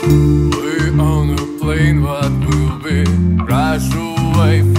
We on a plane, what will be? Rush away